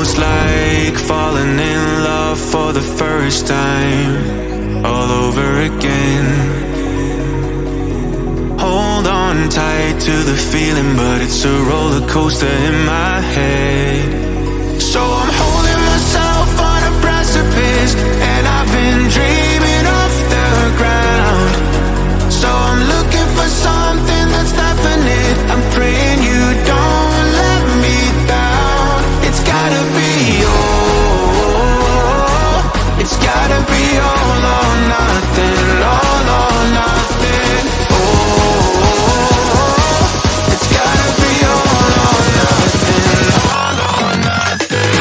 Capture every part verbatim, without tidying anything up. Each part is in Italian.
almost like falling in love for the first time, all over again. Hold on tight to the feeling, but it's a roller coaster in my head. So I'm holding myself on a precipice, and I've been dreaming off the ground. So I'm looking for something that's definite. I'm praying you don't let me down. It's gotta be all, it's gotta be all or nothing, all or nothing. Oh, it's gotta be all or nothing, all or nothing.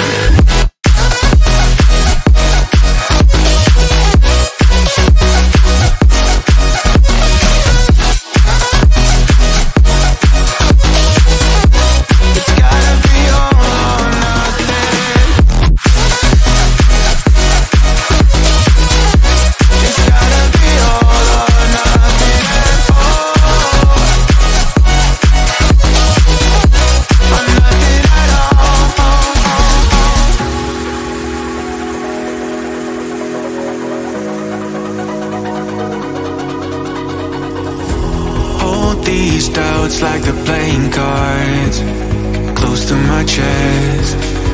These doubts like the playing cards close to my chest.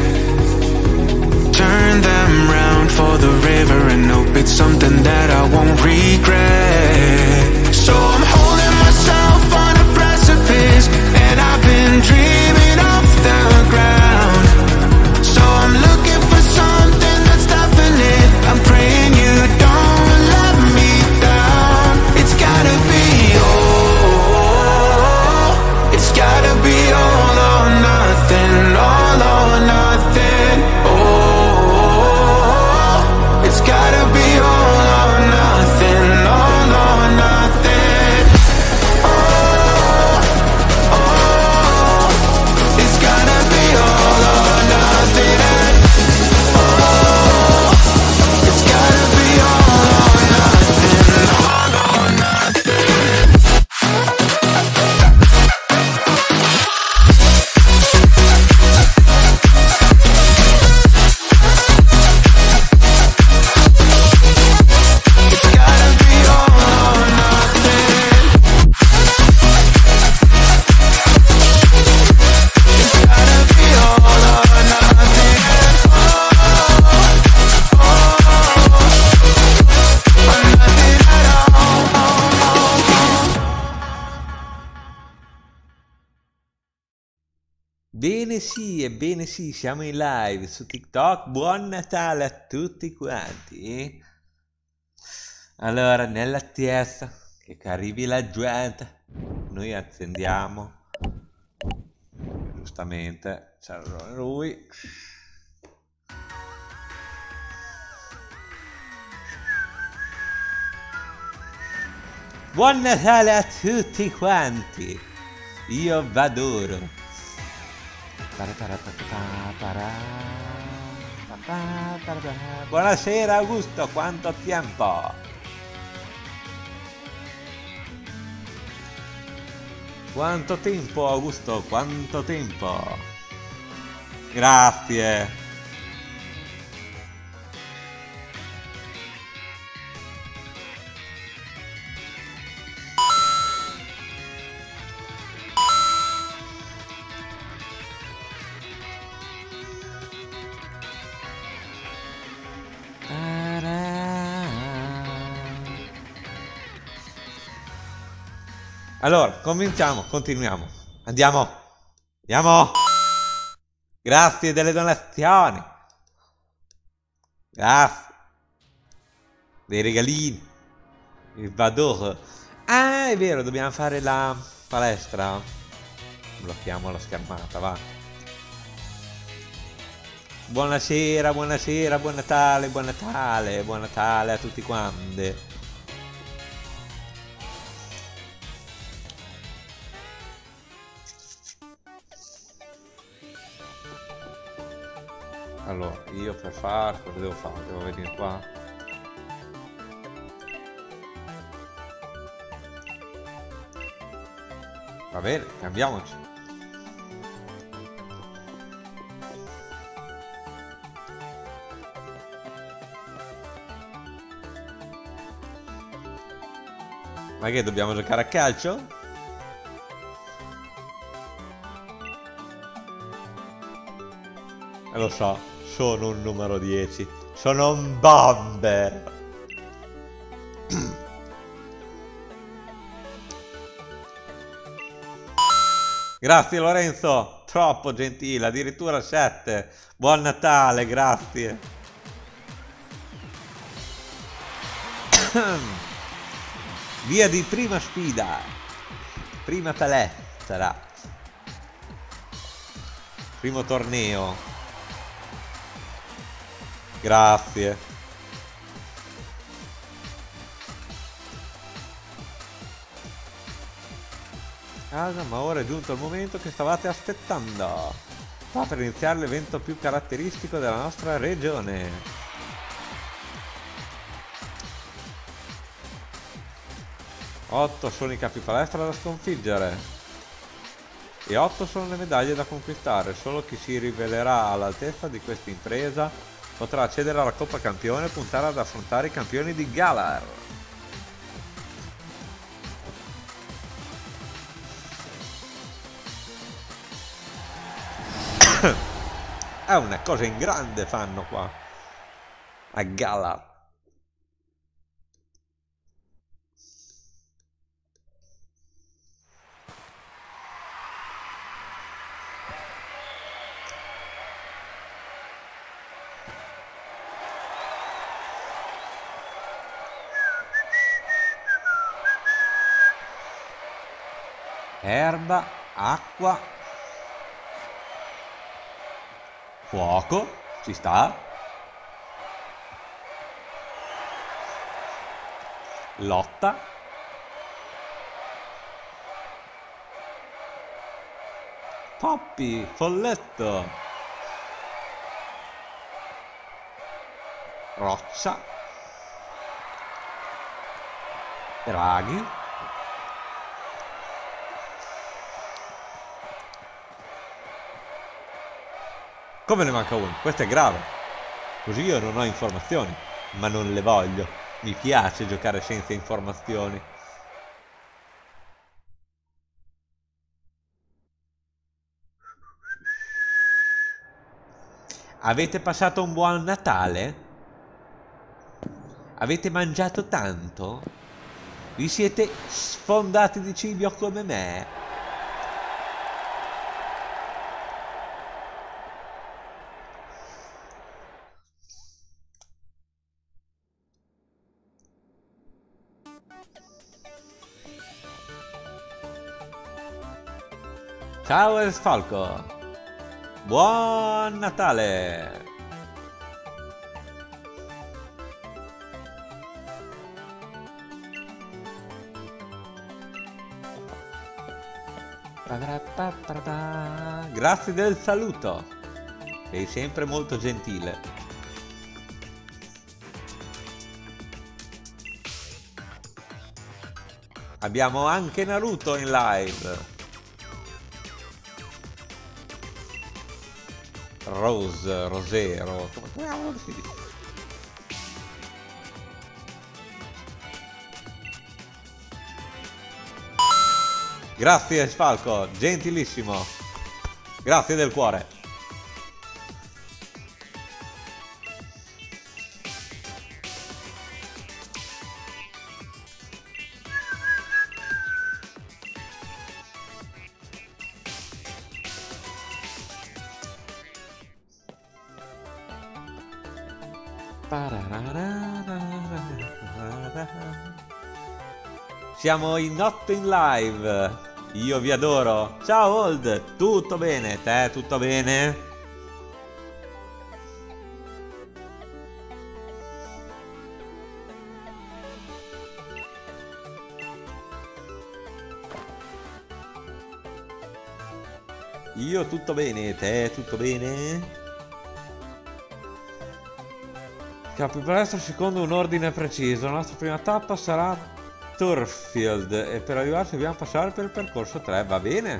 Turn them round for the river and hope it's something that I won't regret. So I'm holding myself on a precipice, and I've been dreaming off the ground. So I'm looking for something that's definite. I'm praying you don't let me down. It's gotta be all, it's gotta be all or nothing, all or nothing. Oh, it's gotta be all or nothing, all or nothing. Oh, oh, it's gotta be all or nothing. Oh, it's gotta be all or nothing, all or nothing. Bene sì, ebbene sì, siamo in live su TikTok. Buon Natale a tutti quanti. Allora, nell'attesa che arrivi la gente, noi accendiamo. Giustamente, c'è lui. Buon Natale a tutti quanti. Io v'adoro. Buonasera Augusto, quanto tempo! Quanto tempo Augusto, quanto tempo! Grazie! Allora, cominciamo, continuiamo. Andiamo. Andiamo. Grazie delle donazioni. Grazie. Dei regalini. Il vador. Ah, è vero, dobbiamo fare la palestra. Blocchiamo la schermata, va. Buonasera, buonasera, buon Natale, buon Natale, buon Natale a tutti quanti. Allora, io per fare, cosa devo fare? Devo venire qua. Va bene, cambiamoci. Ma che dobbiamo giocare a calcio? Eh, lo so, sono un numero dieci. Sono un bomber. Grazie Lorenzo, troppo gentile, addirittura sette. Buon Natale, grazie. Via di prima sfida. Prima palestra. Primo torneo. Grazie. Casa, ma ora è giunto il momento che stavate aspettando. Sta per iniziare l'evento più caratteristico della nostra regione. otto sono i capi palestra da sconfiggere e otto sono le medaglie da conquistare. Solo chi si rivelerà all'altezza di questa impresa potrà accedere alla Coppa Campione e puntare ad affrontare i campioni di Galar. È una cosa in grande fanno qua a Galar. Erba, acqua, fuoco, ci sta. Lotta. Poppy, folletto. Roccia. Draghi. Come ne manca uno? Questo è grave. Così io non ho informazioni, ma non le voglio. Mi piace giocare senza informazioni. Avete passato un buon Natale? Avete mangiato tanto? Vi siete sfondati di cibo come me? Ciao Esfalco! Buon Natale! Grazie del saluto! Sei sempre molto gentile. Abbiamo anche Naruto in live. Rose, Rosero, come come si dice? Grazie Sfalco, gentilissimo. Grazie del cuore. Siamo in notte in live. Io vi adoro. Ciao Old, tutto bene? Te tutto bene? Io tutto bene, te tutto bene? Capi palestra secondo un ordine preciso. La nostra prima tappa sarà Turffield e per arrivarci dobbiamo passare per il percorso tre, va bene?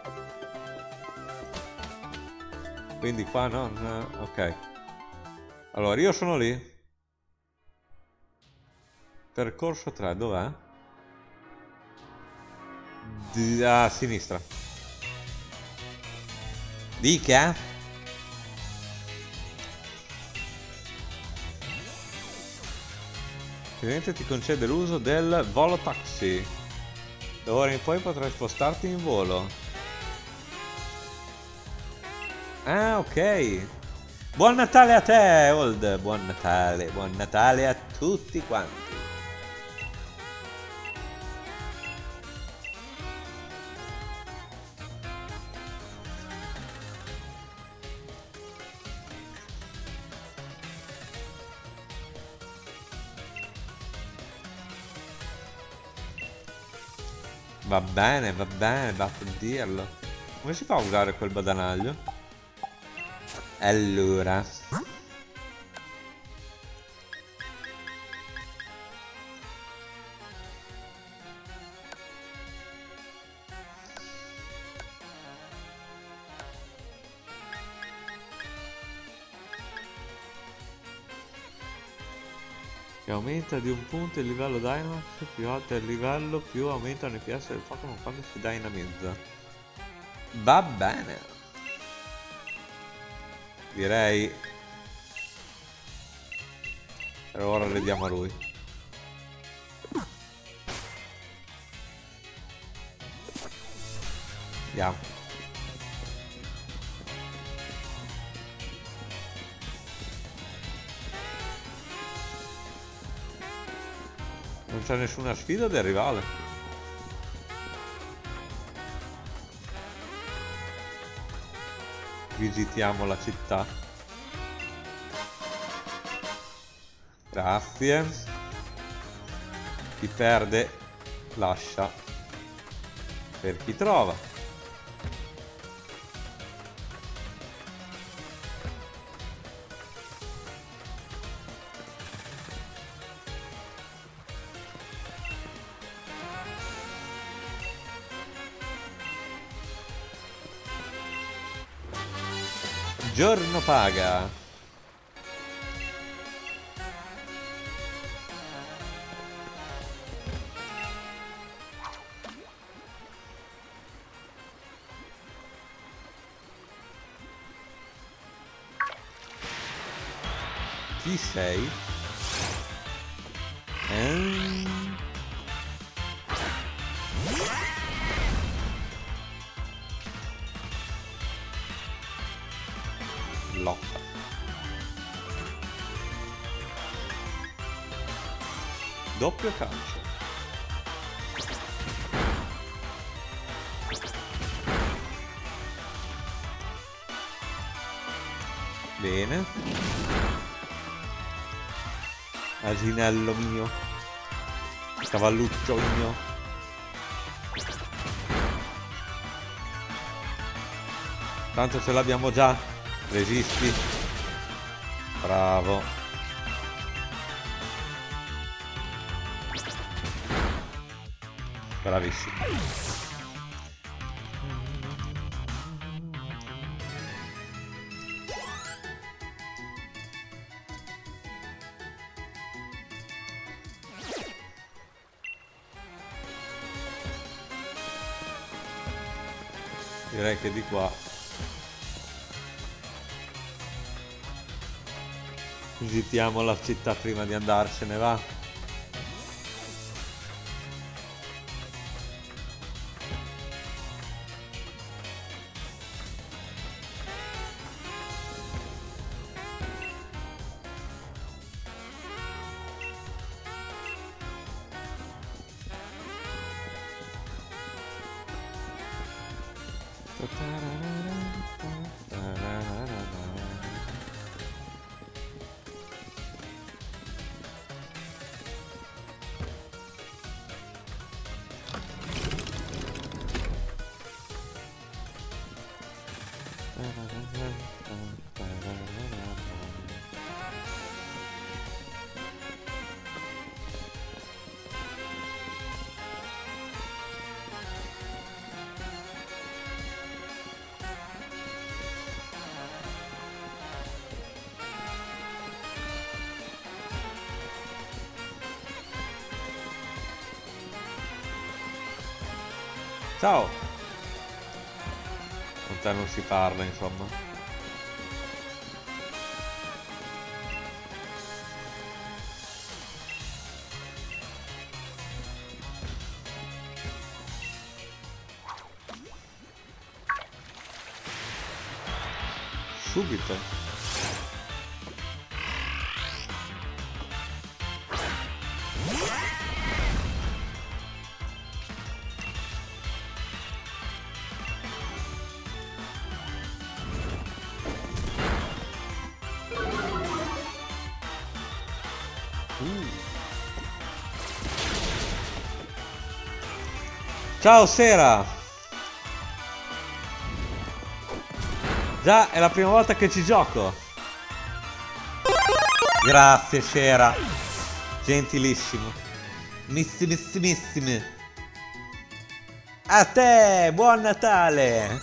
Quindi qua no, no ok. Allora, io sono lì. Percorso tre, dov'è? Di- a sinistra. Dica? Il cliente ti concede l'uso del volo taxi. Da ora in poi potrai spostarti in volo. Ah, ok. Buon Natale a te, Old. Buon Natale, buon Natale a tutti quanti. Va bene, va bene, basta dirlo. Come si fa a usare quel badanaglio? Allora. Che aumenta di un punto il livello Dynamax, più alto è il livello, più aumenta l'N P S del Pokémon quando si dynamizza. Va bene. Direi per ora le diamo a lui. Andiamo. Non c'è nessuna sfida del rivale. Visitiamo la città. Grazie. Chi perde lascia per chi trova. Giorno paga. Chi sei? Ehm... Lotta. Doppio calcio. Bene. Asinello mio. Cavalluccio mio. Tanto ce l'abbiamo già. Resisti. Bravo. Bravissimo. Direi che di qua visitiamo la città prima di andarsene, va? Ciao. Con te non si parla, insomma. Subito. Uh. Ciao Sera. Già, è la prima volta che ci gioco. Grazie, Sera. Gentilissimo. Missimissimissime. A te, buon Natale.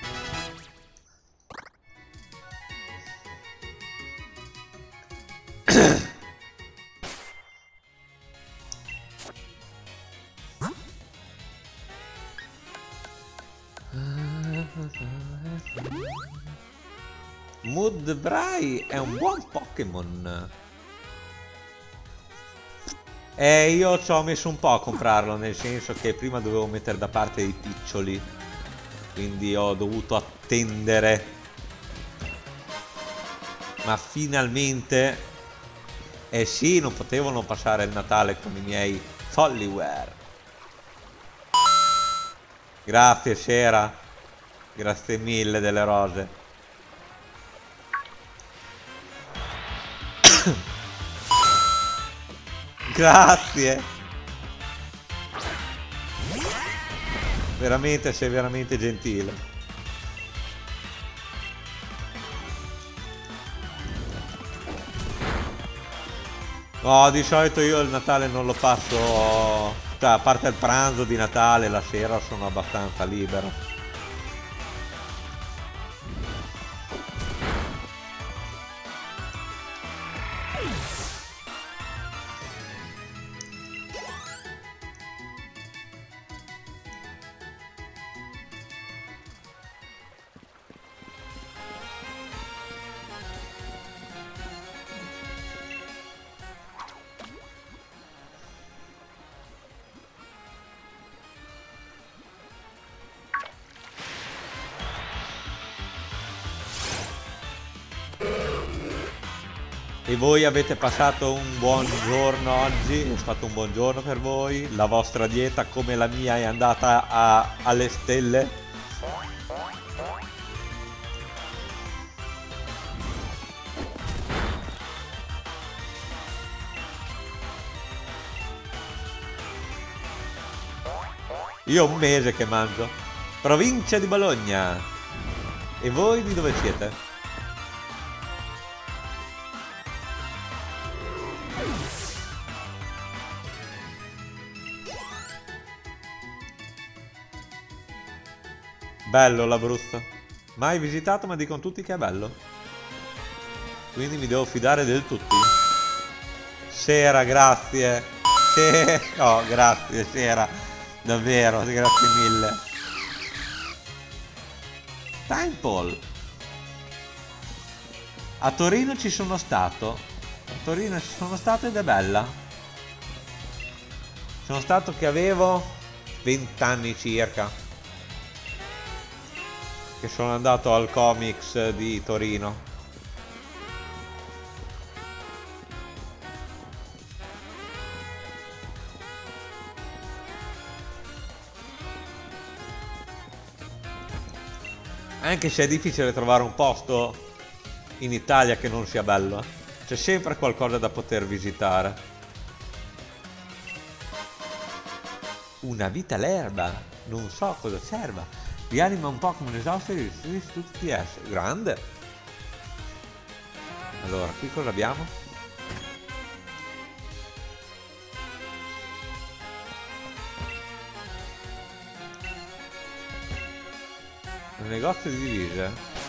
Mudbray è un buon Pokémon. E io ci ho messo un po' a comprarlo, nel senso che prima dovevo mettere da parte i piccioli, quindi ho dovuto attendere. Ma finalmente, eh sì, non potevo non passare il Natale con i miei Folliwer. Grazie Sera, grazie mille delle rose. Grazie. Veramente, sei veramente gentile. No, di solito io il Natale non lo passo, cioè a parte il pranzo di Natale, la sera sono abbastanza libero. E voi avete passato un buon giorno oggi? È stato un buon giorno per voi? La vostra dieta come la mia è andata a, alle stelle? Io ho un mese che mangio. Provincia di Bologna. E voi di dove siete? Bello l'Abruzzo. Mai visitato, ma dicono tutti che è bello. Quindi mi devo fidare del tutti. Sera, grazie. Se... Oh, grazie, Sera. Davvero, grazie mille. Temple. A Torino ci sono stato. A Torino ci sono stato ed è bella. Sono stato che avevo venti anni circa. Che sono andato al Comics di Torino. Anche se è difficile trovare un posto in Italia che non sia bello, c'è sempre qualcosa da poter visitare. Una vita l'erba, non so cosa serva. Rianima un Pokémon esausto e restituisce tutti i T S. Grande. Allora, qui cosa abbiamo? Un negozio di divise.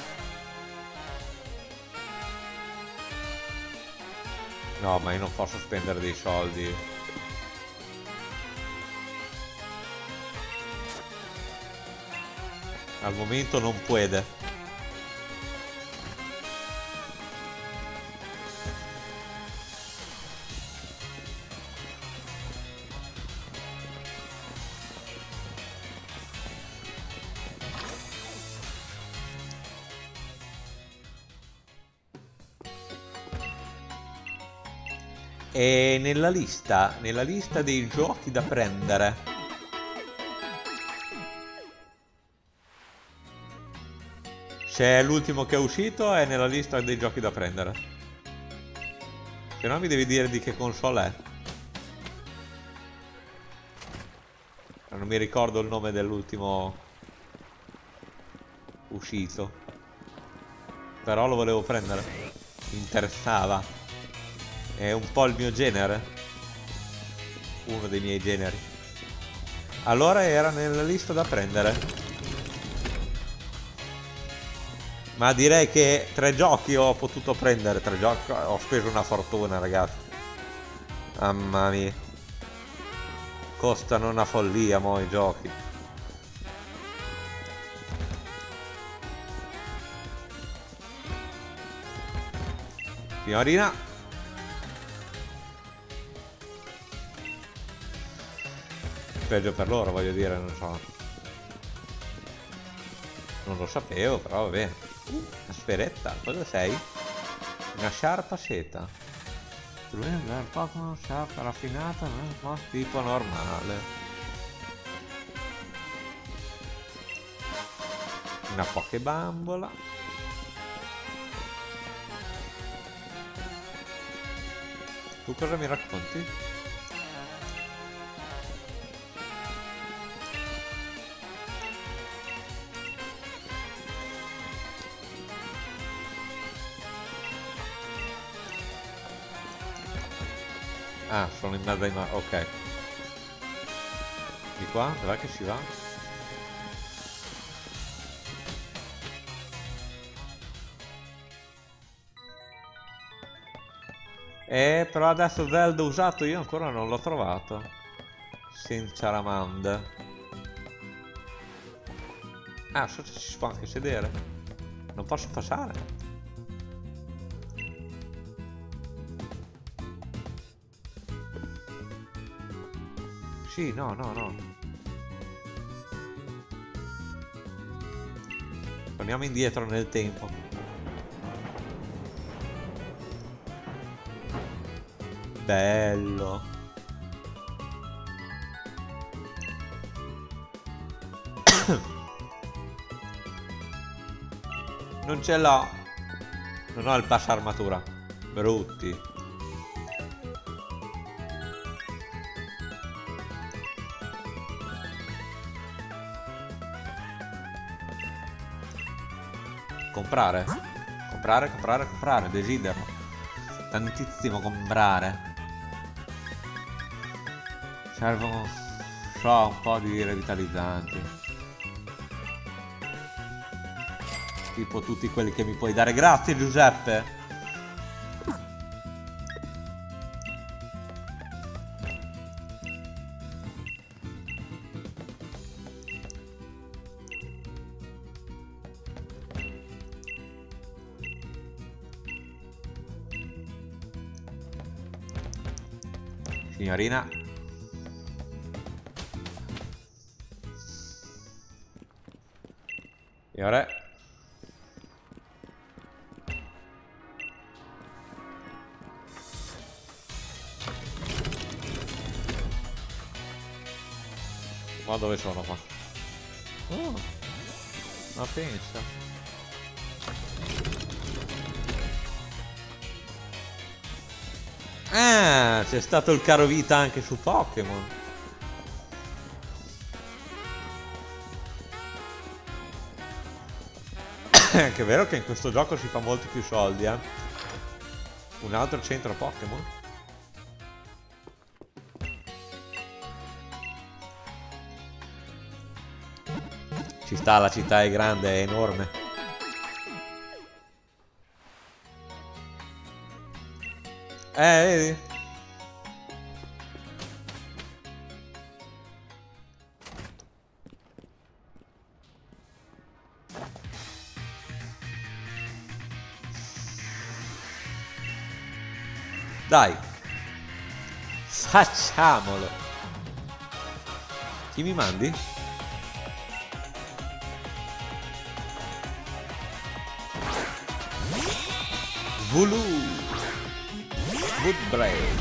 No, ma io non posso spendere dei soldi. Al momento non puede. E nella lista, nella lista dei giochi da prendere, c'è l'ultimo che è uscito, è nella lista dei giochi da prendere. Se no mi devi dire di che console è. Non mi ricordo il nome dell'ultimo uscito, però lo volevo prendere, mi interessava. È un po' il mio genere, uno dei miei generi. Allora era nella lista da prendere. Ma direi che tre giochi ho potuto prendere. Tre giochi, ho speso una fortuna, ragazzi. Mamma mia, costano una follia mo' i giochi. Signorina, peggio per loro, voglio dire, non so. Non lo sapevo, però va bene. Uh, una sferetta, cosa sei? Una sciarpa seta. Un Pokémon sciarpa raffinata, ma tipo normale. Una Pokébambola. Tu cosa mi racconti? Ah, sono in mezzo ai ma... ok. Di qua? Dov'è che si va? Eh, però adesso Zelda usato io ancora non l'ho trovato. Sinceramente. Ah, so se ci si può anche sedere. Non posso passare. Sì, no, no, no. Torniamo indietro nel tempo. Bello. Non ce l'ho. Non ho il pass armatura. Brutti. Comprare. Comprare, comprare, comprare. Desidero tantissimo comprare. Servono, so, un po' di revitalizzanti. Tipo tutti quelli che mi puoi dare. Grazie, Giuseppe. Signorina. Signore. Ma dove sono qua? Oh, ma pensa. Ah, c'è stato il caro vita anche su Pokémon. È anche vero che in questo gioco si fa molti più soldi, eh. Un altro centro Pokémon. Ci sta, la città è grande, è enorme. Eh, vedi? Dai. Facciamolo. Chi mi mandi? Vulu. Woodbraid.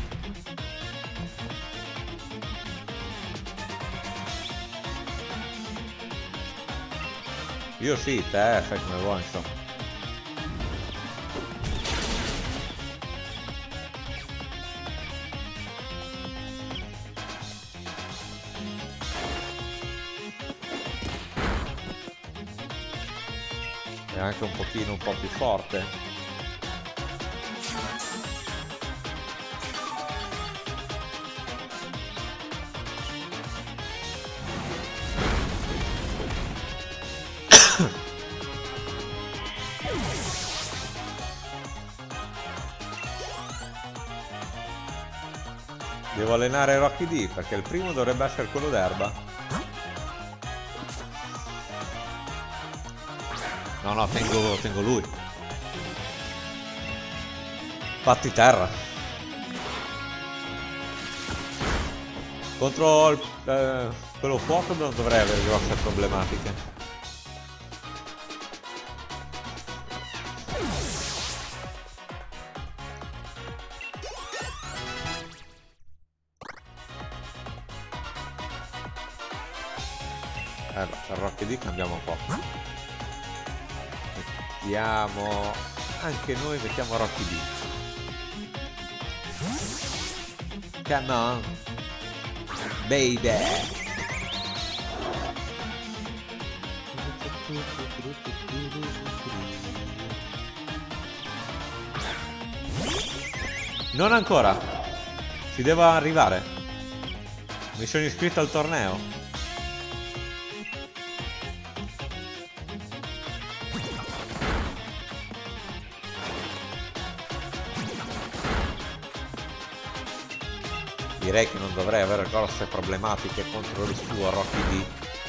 Io sì, te fai come vuoi, insomma. È anche un pochino un po' più forte. Devo allenare Rocky D perché il primo dovrebbe essere quello d'erba. No, no, tengo, tengo lui. Fatti terra. Contro il, eh, quello fuoco non dovrei avere grosse problematiche. Allora, per Rocky D cambiamo un po'. Mettiamo... anche noi mettiamo Rocky D. Come on, baby. Non ancora. Si deve arrivare. Mi sono iscritto al torneo. Direi che non dovrei avere grosse problematiche contro il suo Rocky D.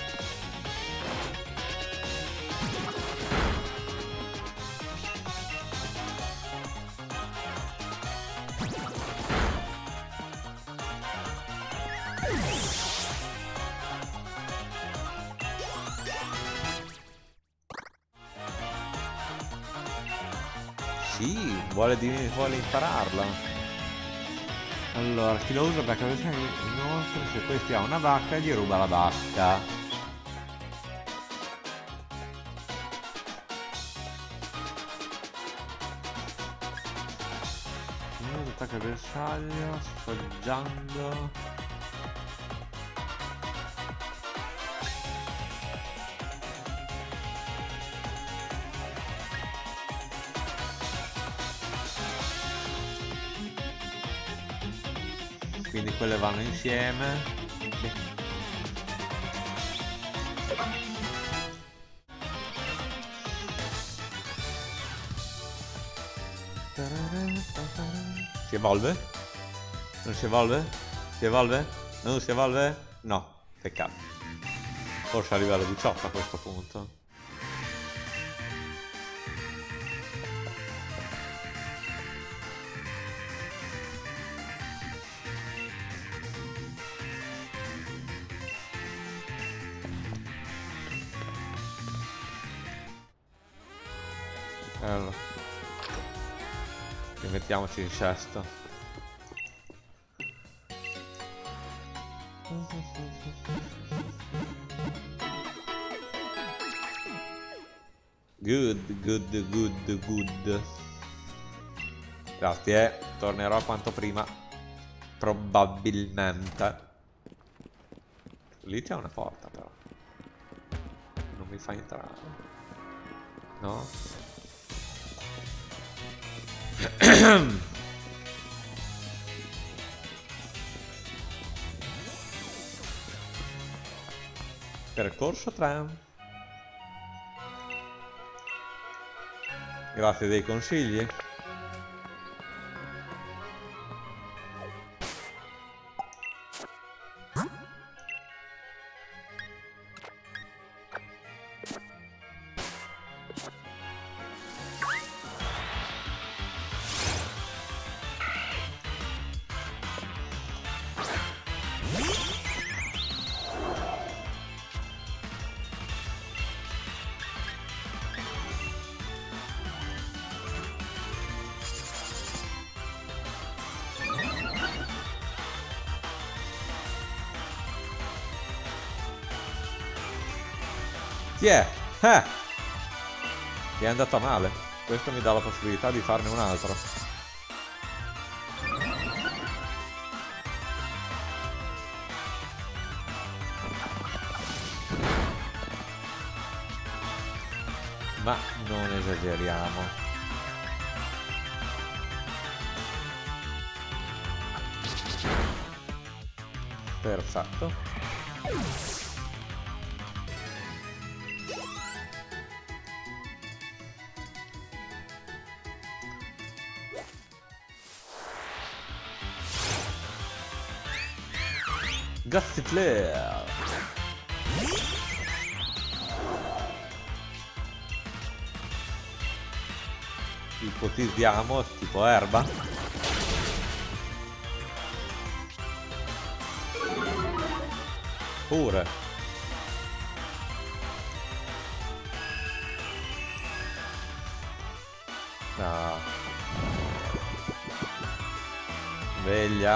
Sì, vuole, di, vuole impararla. Allora, chi lo usa perché inoltre se questi ha una vacca gli ruba la vacca. Non attacca il bersaglio, sfoggiando. Quindi quelle vanno insieme. Sì. Si evolve? Non si evolve? Si evolve? Non si evolve? No, peccato. Forse a livello diciotto a questo punto. Allora, mettiamoci in sesto. Good, good, good, good. Grazie, tornerò quanto prima. Probabilmente. Lì c'è una porta però. Non mi fa entrare. No? Percorso tre. Grazie dei consigli. Chi è? Eh! Ti è andata male. Questo mi dà la possibilità di farne un altro. Ma non esageriamo. Perfetto. Gusty Flare. Ipotizziamo tipo erba. Pure. No. Sveglia.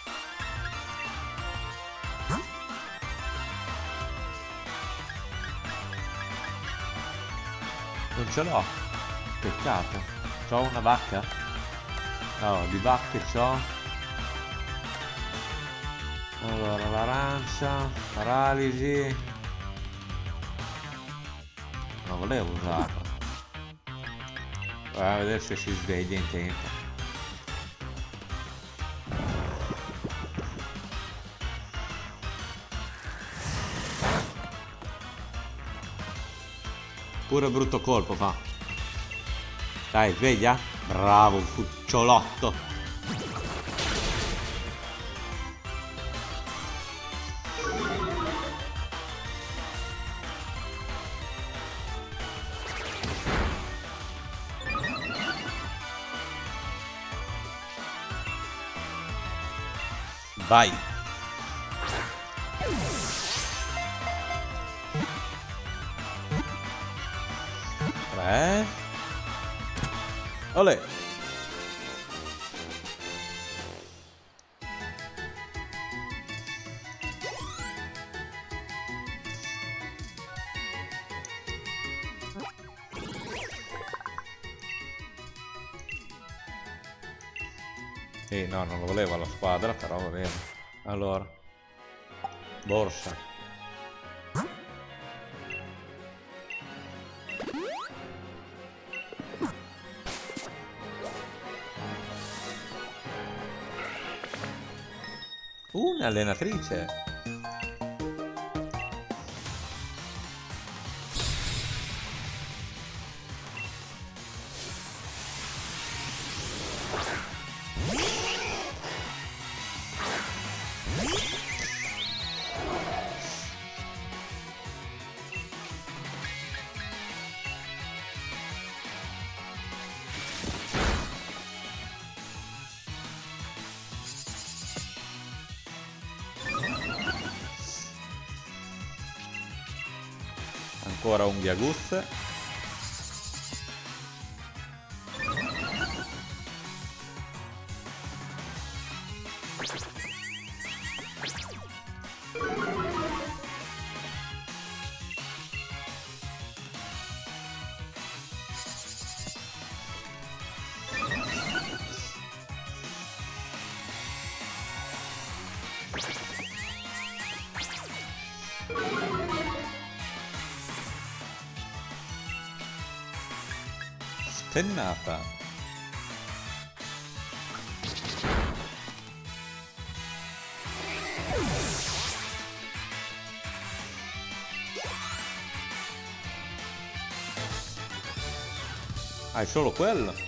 Non ce l'ho. Peccato. C'ho una vacca? No, di vacche c'ho. Allora, l'arancia, paralisi. Non volevo usarla. Vai a vedere se si sveglia in tempo. Pure brutto colpo fa. Dai, sveglia. Bravo, cucciolotto. Vai. Tre. Olè. Eh no, non lo voleva la squadra, però va bene. Allora. Borsa. Un'allenatrice. Ancora unghia Gus. Spennata. Hai solo quello?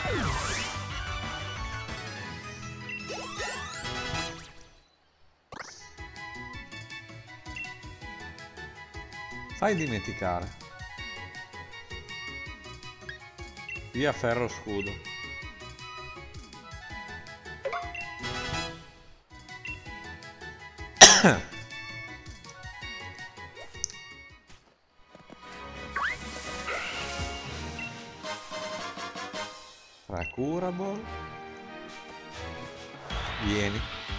Fai dimenticare. Via ferro scudo. Curable. Vieni.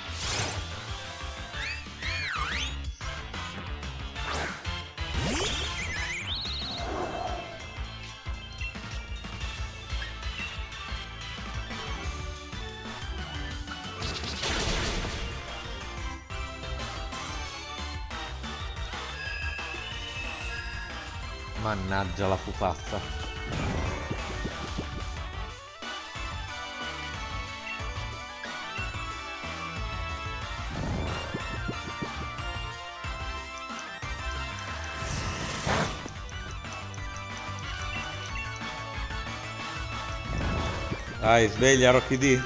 Mannaggia la pupazza. Dai, sveglia Rocky D.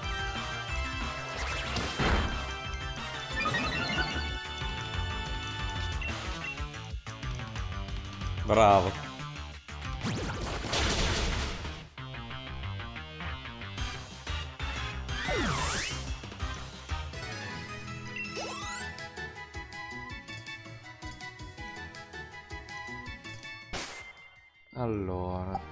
Bravo. Allora.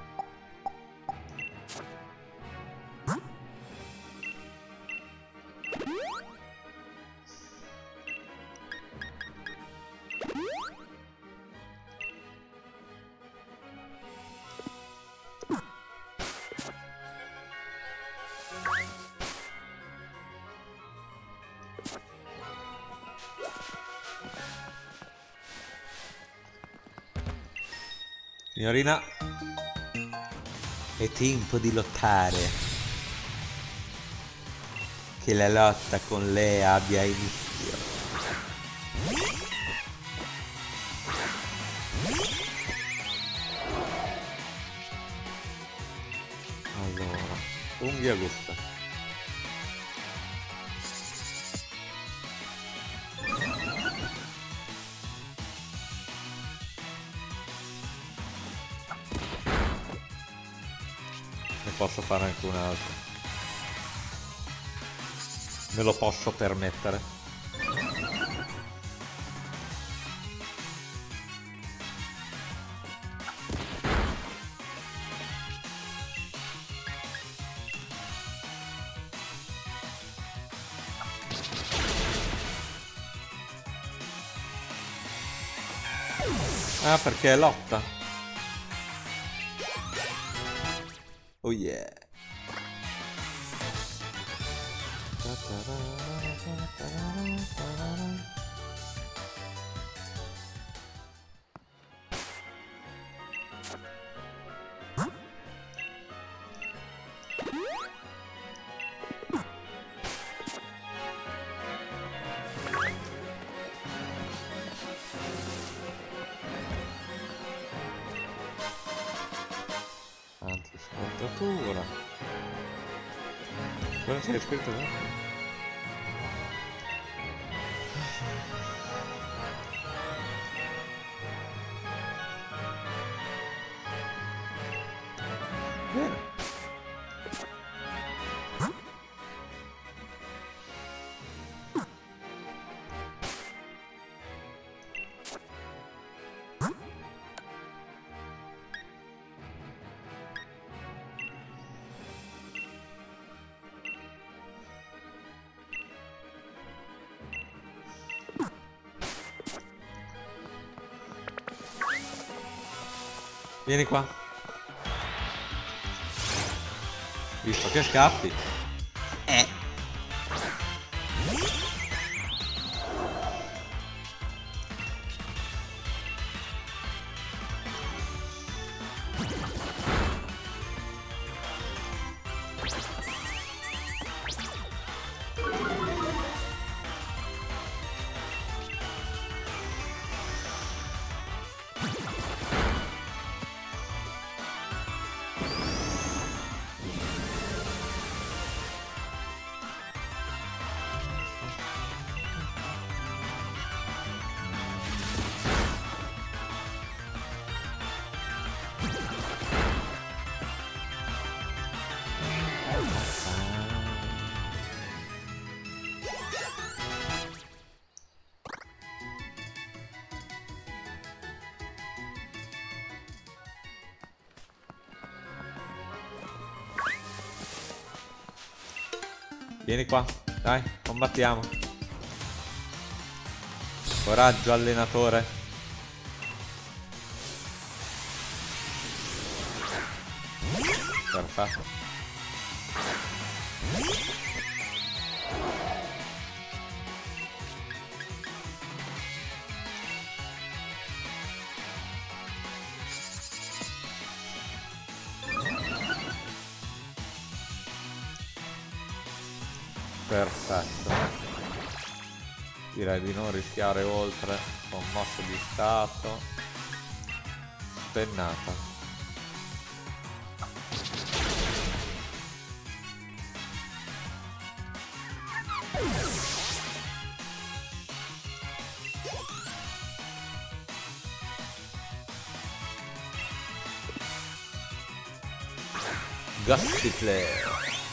Signorina, è tempo di lottare. Che la lotta con lei abbia inizio. Allora, unghia gusta. Posso fare anche un altro. Me lo posso permettere. Ah, perché è lotta. Oh yeah. Antiscontatura. Cosa c'è scritto qua? Bene. Vieni qua. Visto che scappi. Eh. Vieni qua, dai, combattiamo. Coraggio, allenatore. Perfetto. Perfetto. Direi di non rischiare oltre. Con mossa di stato. Spennata. Gusty Flare.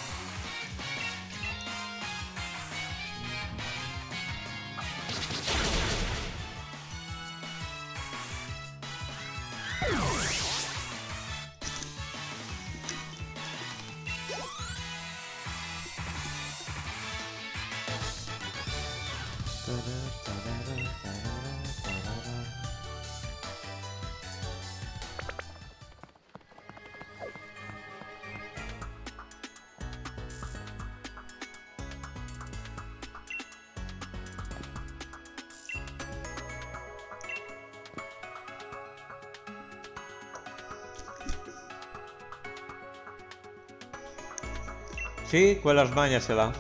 Sì, quella smania ce l'ha.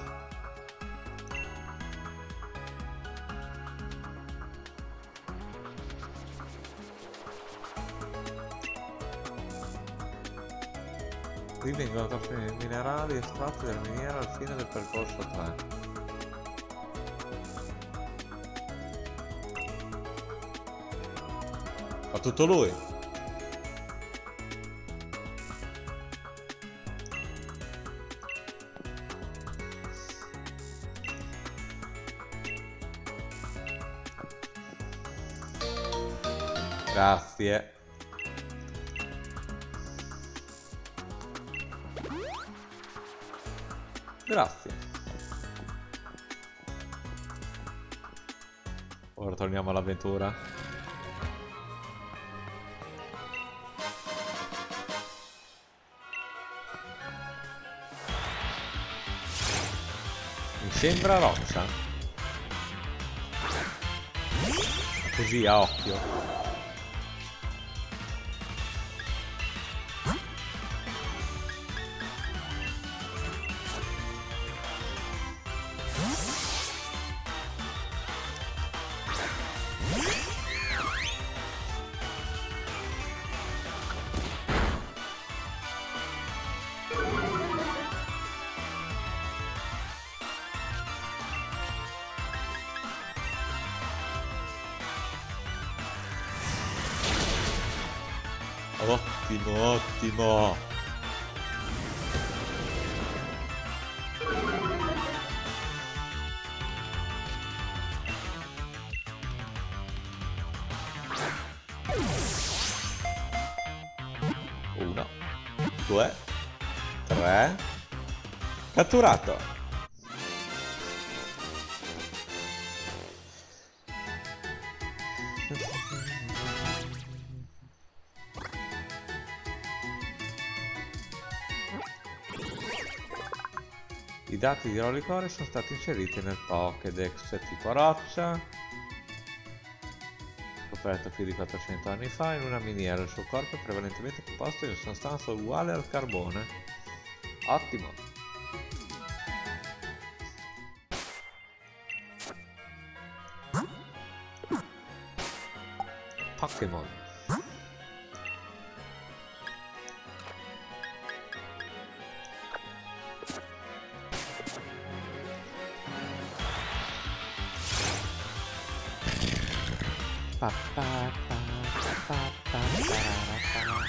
Qui vengono trasferiti i minerali estratti dalla miniera al fine del percorso tre. Fa tutto lui. Grazie. Grazie. Ora torniamo all'avventura. Mi sembra roccia. Così a occhio. Ottimo, ottimo. Uno, due, tre. Catturato. I dati di Rollicore sono stati inseriti nel Pokédex tipo roccia, scoperto più di quattrocento anni fa in una miniera. Il suo corpo è prevalentemente composto di una sostanza uguale al carbone. Ottimo. Pokémon. Pa, pa, pa, pa, pa, pa, pa.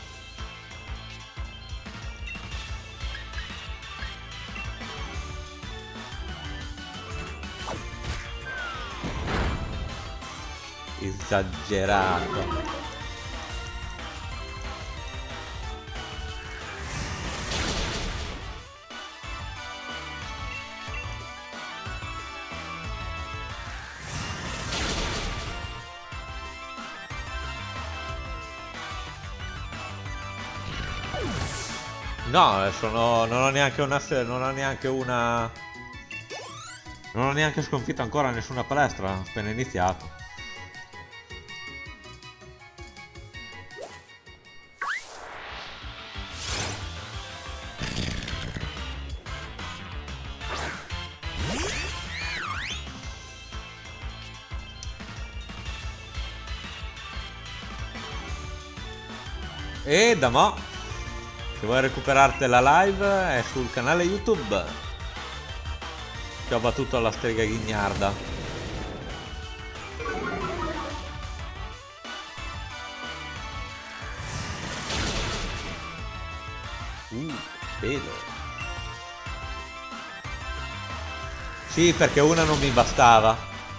Esagerato. No, sono, non ho neanche una, non ho neanche una, non ho neanche sconfitto ancora nessuna palestra, ho appena iniziato. E da mo', se vuoi recuperarti la live, è sul canale YouTube che ho battuto la strega ghignarda. Uh, pelo. Sì, perché una non mi bastava.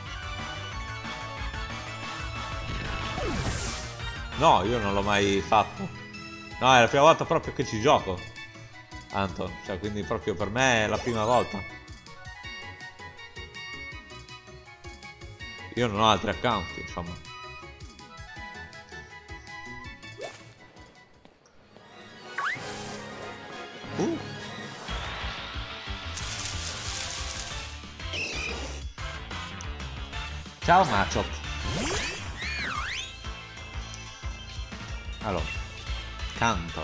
No, io non l'ho mai fatto. No, è la prima volta proprio che ci gioco, Anton, cioè quindi proprio per me è la prima volta. Io non ho altri account, insomma. Uh. Ciao Machop. Allora, canto.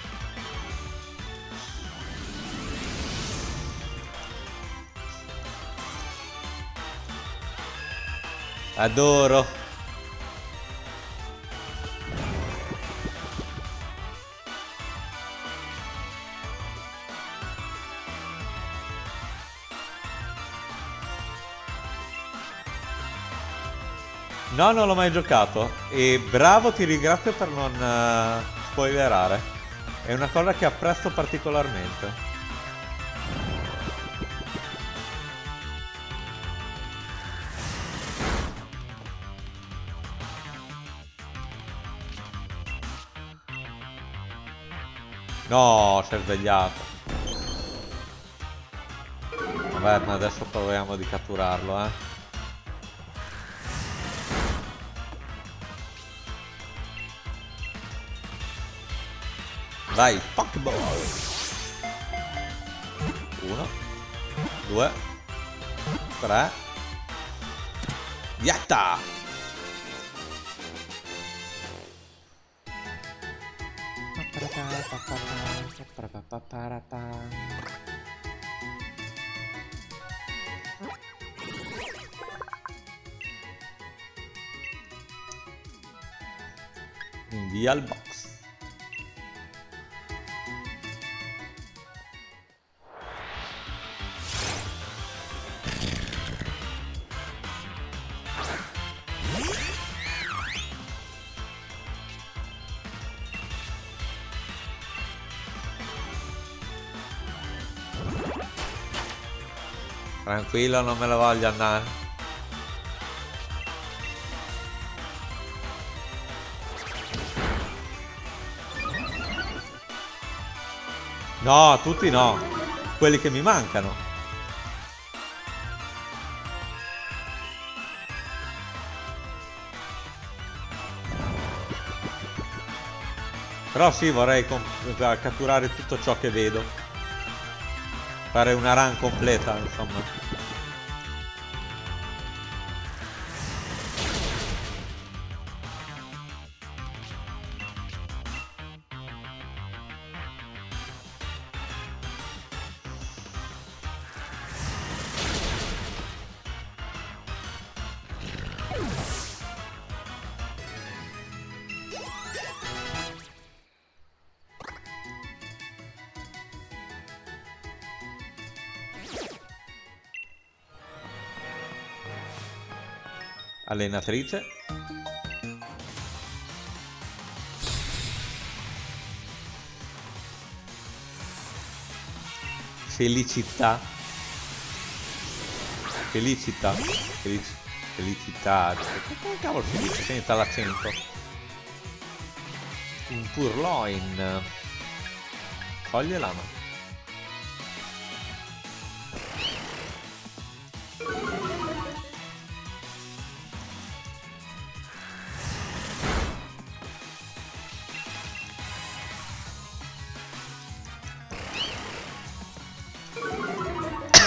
Adoro. No, non l'ho mai giocato. E bravo, ti ringrazio per non uh, spoilerare. È una cosa che apprezzo particolarmente. No, si è svegliato. Vabbè, ma adesso proviamo di catturarlo, eh. Vai, Pokéball! Uno, due, tre. Yatta! Invia il box. Tranquillo, non me la voglio andare. No, tutti no. Quelli che mi mancano. Però sì, vorrei catturare tutto ciò che vedo. Fare una run completa, insomma. Allenatrice. Felicità. Felicità. Felic felicità. Come cavolo felice senza l'accento? Un purloin. Foglie lama.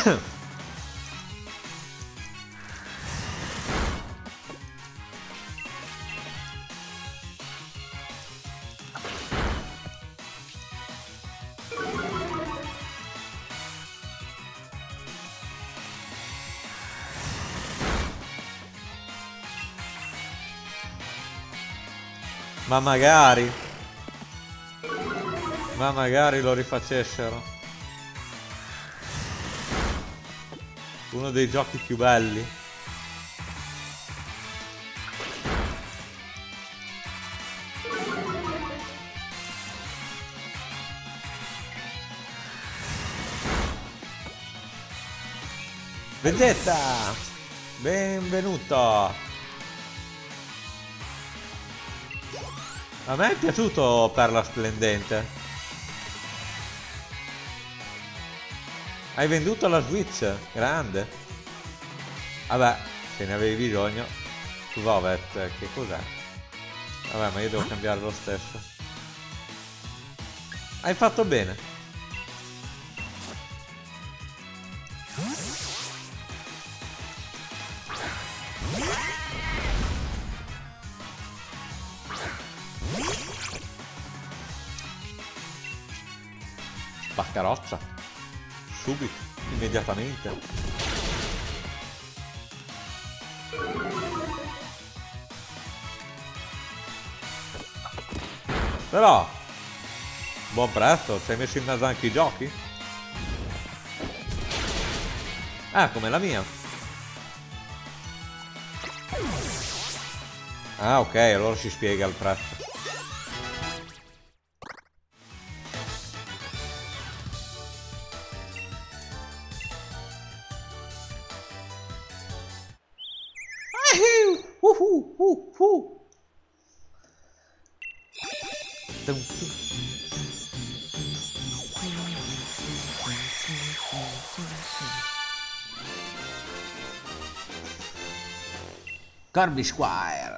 Ma magari, ma magari lo rifacessero. Uno dei giochi più belli. Vegeta! Benvenuto! A me è piaciuto Perla Splendente. Hai venduto la Switch? Grande. Vabbè, se ne avevi bisogno. Vovet, che cos'è? Vabbè, ma io devo cambiare lo stesso. Hai fatto bene. Carrozza subito, immediatamente. Però buon prezzo, ci hai messo in mezzo anche i giochi? Ah, come la mia. Ah, ok, allora si spiega il prezzo. Uh, uh, uh. Kirby Squire.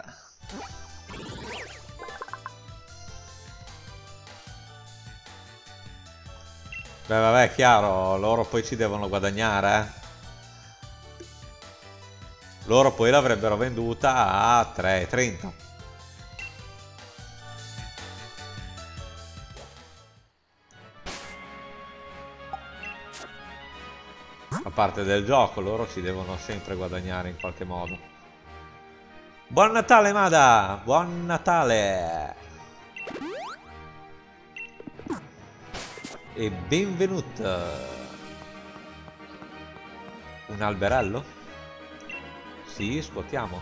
Beh, vabbè, chiaro, loro poi ci devono guadagnare, eh. Loro poi l'avrebbero venduta a tre e trenta. A parte del gioco, loro ci devono sempre guadagnare in qualche modo. Buon Natale, Mada! Buon Natale! E benvenuto! Un alberello? Sì, scuotiamo.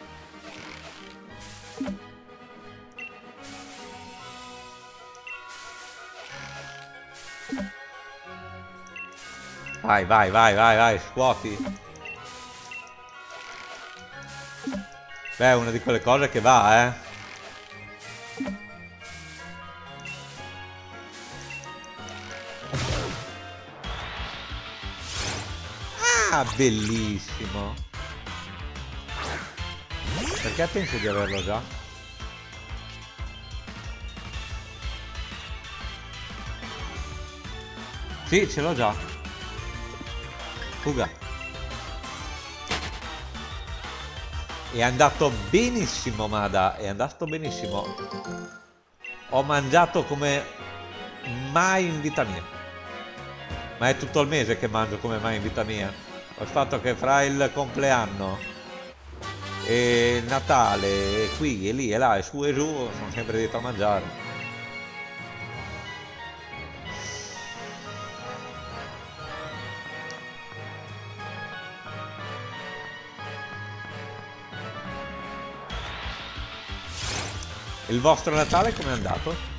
Vai, vai, vai, vai, vai, scuoti. Beh, è una di quelle cose che va, eh. Ah, bellissimo. Perché penso di averlo già? Sì, ce l'ho già. Fuga. È andato benissimo, Mada. È andato benissimo. Ho mangiato come mai in vita mia. Ma è tutto il mese che mangio come mai in vita mia. Ho il fatto che fra il compleanno e il Natale e qui e lì e là e su e giù sono sempre dietro a mangiare. Il vostro Natale com'è andato?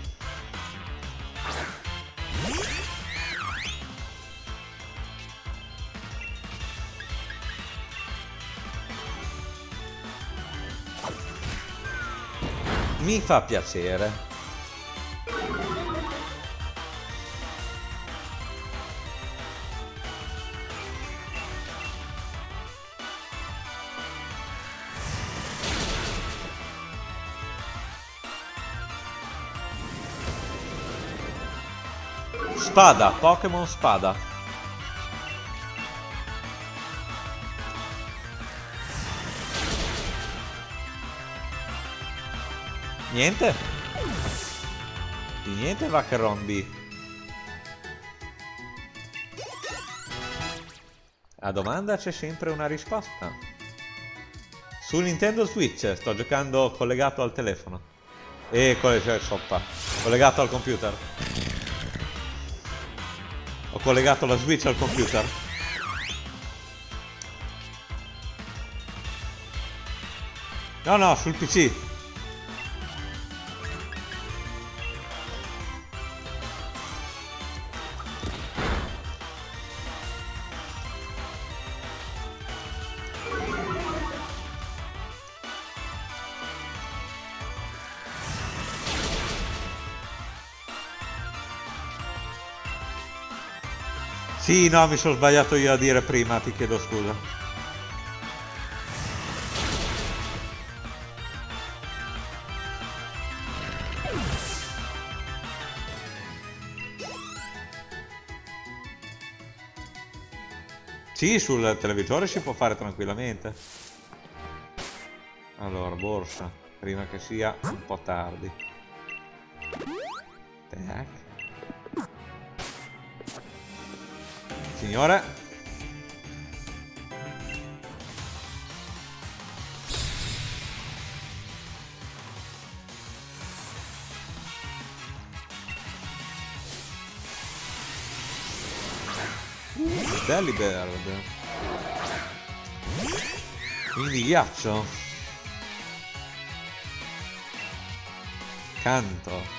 Mi fa piacere. Spada, Pokémon Spada. Niente? Di niente Vaccaron B. A domanda c'è sempre una risposta. Su Nintendo Switch sto giocando collegato al telefono. E con cioè, soppa. Collegato al computer. Ho collegato la Switch al computer. No, no, sul P C. Sì, no, mi sono sbagliato io a dire prima, ti chiedo scusa. Sì, sul televisore si può fare tranquillamente. Allora, borsa, prima che sia un po' tardi. Tac. Signore. Belli Bird. Quindi ghiaccio. Canto.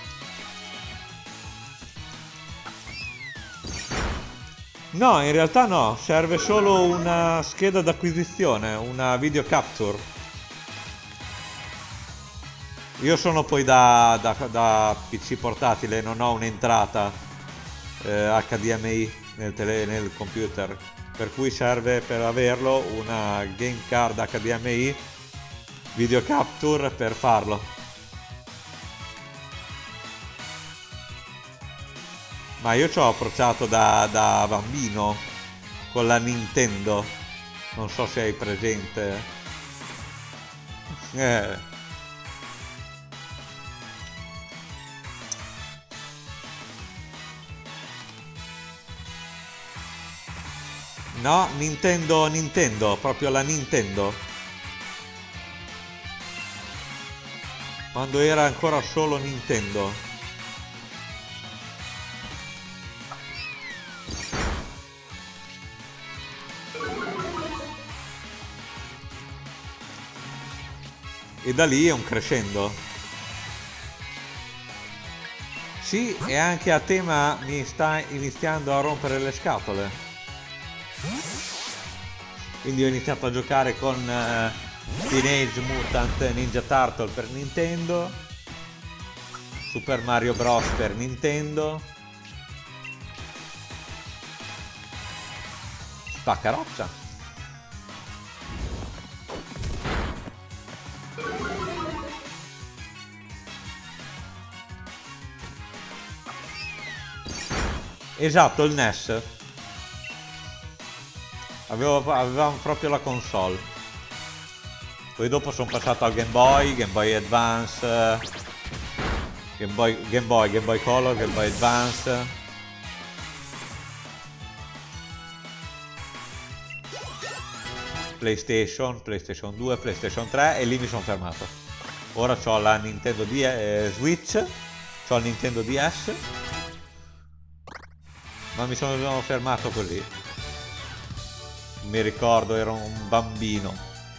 No, in realtà no, serve solo una scheda d'acquisizione, una video capture. Io sono poi da, da, da P C portatile, non ho un'entrata eh, H D M I nel, tele, nel computer, per cui serve per averlo una game card H D M I video capture per farlo. Ma io ci ho approcciato da, da bambino con la Nintendo, non so se hai presente. Eh. No, Nintendo, Nintendo, proprio la Nintendo. Quando era ancora solo Nintendo. E da lì è un crescendo. Sì, e anche a tema mi sta iniziando a rompere le scatole. Quindi ho iniziato a giocare con uh, Teenage Mutant Ninja Turtle per Nintendo, Super Mario Bros per Nintendo, Spaccaroccia. Esatto, il N E S. Avevo, avevamo proprio la console. Poi dopo sono passato al Game Boy, Game Boy Advance, Game Boy, Game Boy, Game Boy Color, Game Boy Advance. PlayStation, PlayStation due, PlayStation tre e lì mi sono fermato. Ora ho la Nintendo D eh, Switch, ho il Nintendo D S. Ma mi sono fermato così. Mi ricordo, ero un bambino.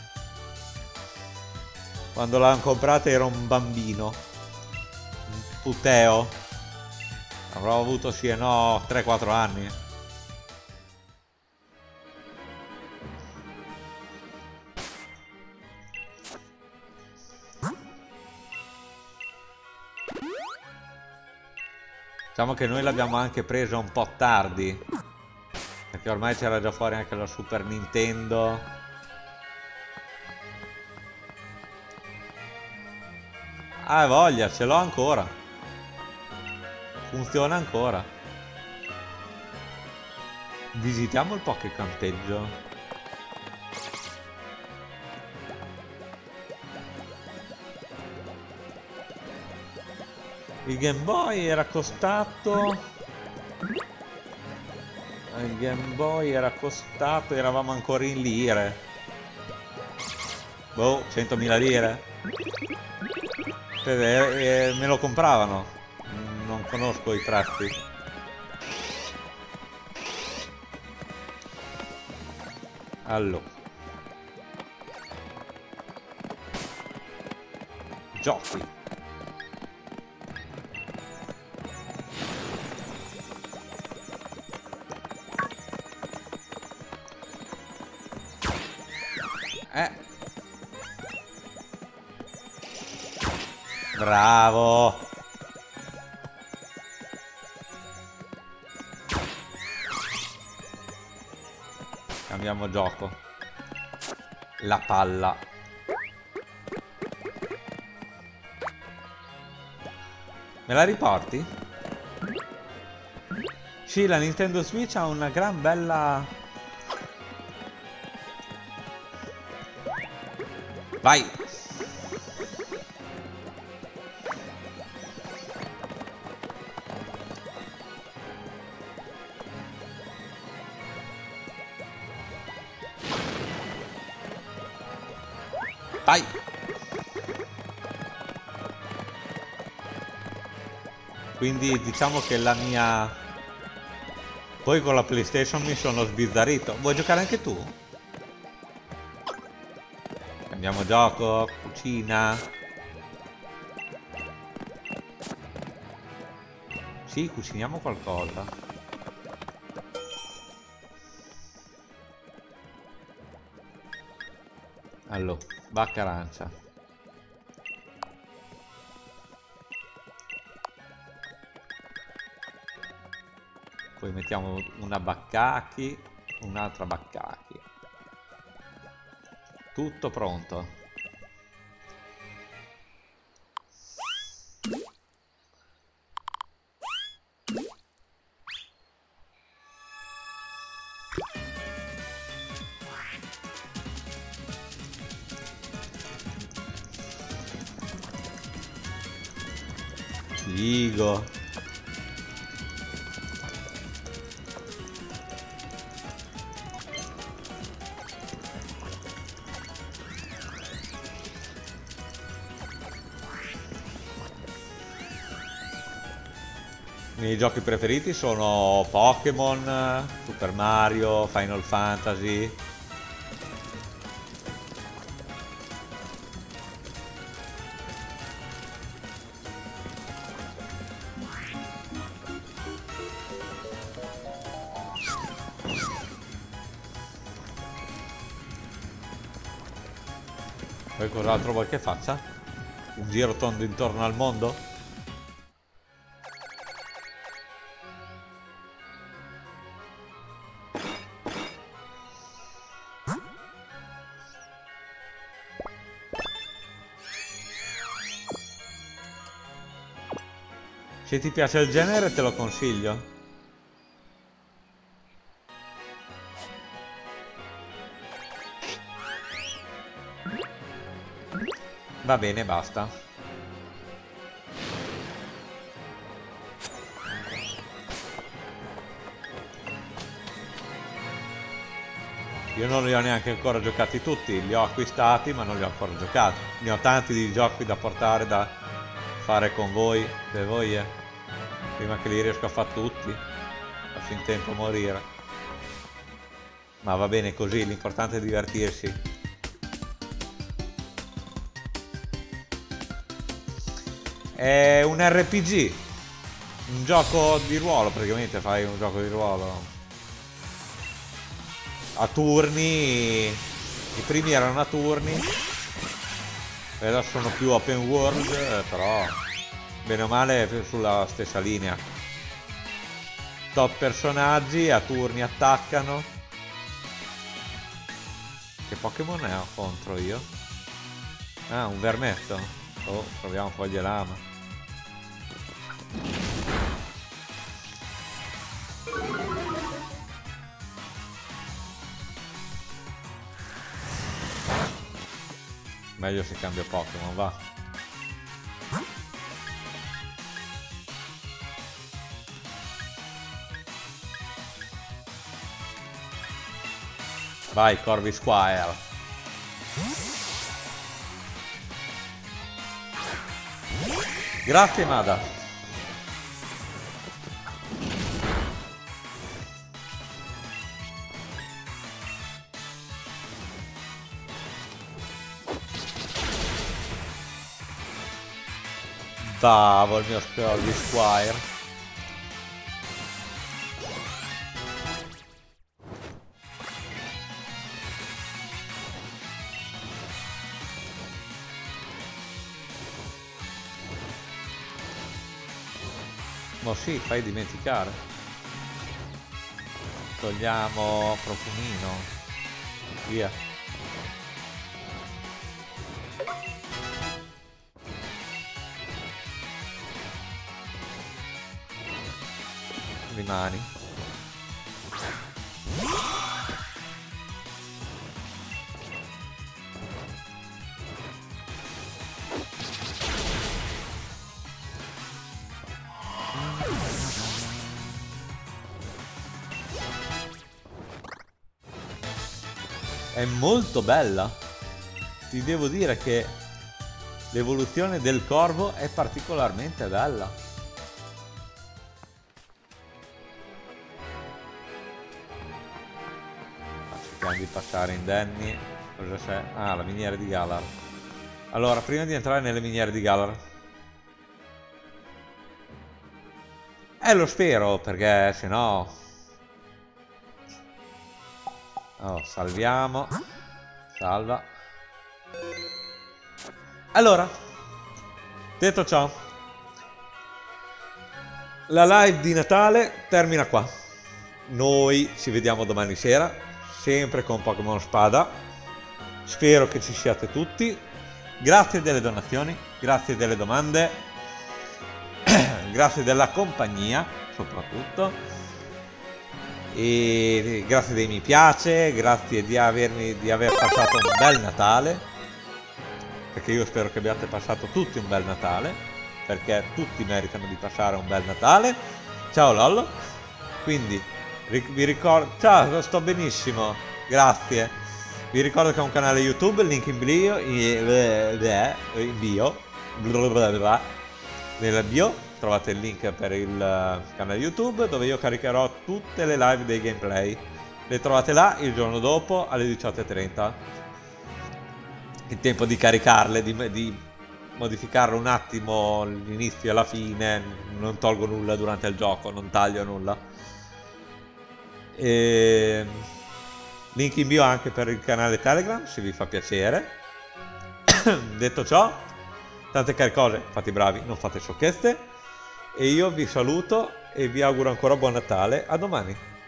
Quando l'hanno comprata ero un bambino. Un puteo. Avrò avuto sì e no tre quattro anni. Diciamo che noi l'abbiamo anche presa un po' tardi, perché ormai c'era già fuori anche la Super Nintendo. Ah, voglia, ce l'ho ancora. Funziona ancora. Visitiamo il Poké Campeggio. Il Game Boy era costato... Il Game Boy era costato, eravamo ancora in lire. Boh, centomila lire. E, e, me lo compravano. Non conosco i prezzi. Allora. Giochi. Eh. Bravo. Cambiamo gioco. La palla. Me la riporti? Sì, la Nintendo Switch ha una gran bella... Vai! Vai! Quindi diciamo che la mia... Poi con la PlayStation mi sono sbizzarrito. Vuoi giocare anche tu? Cambiamo gioco, cucina. Sì, cuciniamo qualcosa. Allora, vacca arancia. Poi mettiamo una baccacchi, un'altra baccacchi. Tutto pronto. Figo. I miei giochi preferiti sono Pokémon, Super Mario, Final Fantasy. Poi cos'altro vuoi che faccia? Un giro tondo intorno al mondo? Se ti piace il genere te lo consiglio. Va bene, basta. Io non li ho neanche ancora giocati tutti, li ho acquistati ma non li ho ancora giocati. Ne ho tanti di giochi da portare, da fare con voi, per voi, eh. Prima che li riesco a fare tutti, a fin tempo morire. Ma va bene così, l'importante è divertirsi. È un R P G, un gioco di ruolo, praticamente fai un gioco di ruolo a turni. I primi erano a turni e adesso sono più open world, però bene o male sulla stessa linea. Top personaggi, a turni attaccano. Che Pokémon ne ho contro io? Ah, un vermetto. Oh, proviamo foglie lama. Meglio se cambio Pokémon, va. Vai, Corby Squire. Grazie, Mada. Bravo il mio Corby Squire. Ma sì, fai dimenticare. Togliamo profumino. Via. Rimani. È molto bella. Ti devo dire che l'evoluzione del corvo è particolarmente bella. Cerchiamo di passare indenni. Cosa c'è? Ah, la miniera di Galar. Allora, prima di entrare nelle miniere di Galar, eh, lo spero, perché se no... Oh, salviamo. Salva. Allora, detto ciò, la live di Natale termina qua. Noi ci vediamo domani sera, sempre con Pokémon Spada. Spero che ci siate tutti. Grazie delle donazioni, grazie delle domande, grazie della compagnia, soprattutto. E grazie dei mi piace, grazie di avermi di aver passato un bel Natale, perché io spero che abbiate passato tutti un bel Natale, perché tutti meritano di passare un bel Natale. Ciao Lollo. Quindi vi ricordo, ciao, sto benissimo, grazie. Vi ricordo che ho un canale YouTube, link in bio, in bio, nella bio trovate il link per il canale YouTube, dove io caricherò tutte le live dei gameplay. Le trovate là il giorno dopo alle diciotto e trenta. Il tempo di caricarle, di, di modificarle un attimo l'inizio e la fine. Non tolgo nulla durante il gioco, non taglio nulla. E... link in bio anche per il canale Telegram, se vi fa piacere. Detto ciò, tante care cose, fate i bravi, non fate sciocchezze. E io vi saluto e vi auguro ancora buon Natale. A domani.